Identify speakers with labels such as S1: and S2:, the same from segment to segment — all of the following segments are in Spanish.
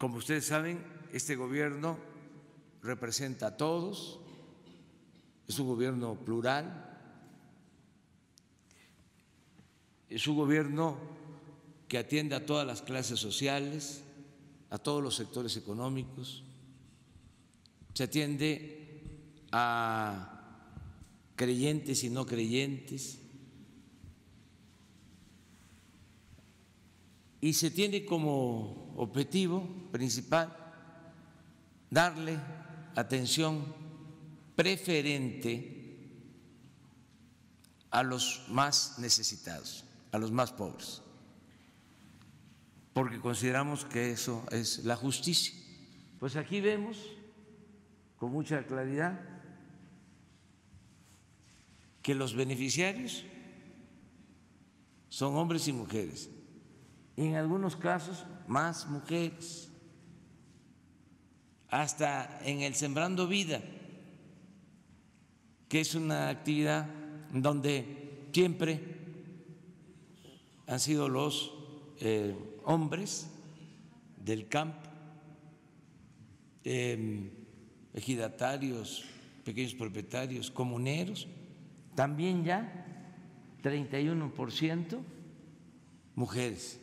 S1: Como ustedes saben, este gobierno representa a todos, es un gobierno plural, es un gobierno que atiende a todas las clases sociales, a todos los sectores económicos, se atiende a creyentes y no creyentes, y se tiene como objetivo principal darle atención preferente a los más necesitados, a los más pobres, porque consideramos que eso es la justicia. Pues aquí vemos con mucha claridad que los beneficiarios son hombres y mujeres, en algunos casos más mujeres, hasta en el Sembrando Vida, que es una actividad donde siempre han sido los hombres del campo, ejidatarios, pequeños propietarios, comuneros, también ya 31% mujeres.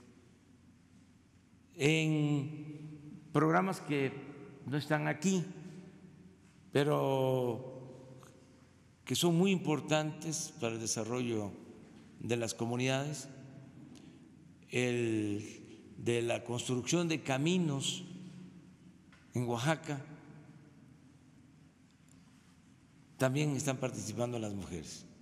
S1: En programas que no están aquí, pero que son muy importantes para el desarrollo de las comunidades, el de la construcción de caminos en Oaxaca, también están participando las mujeres.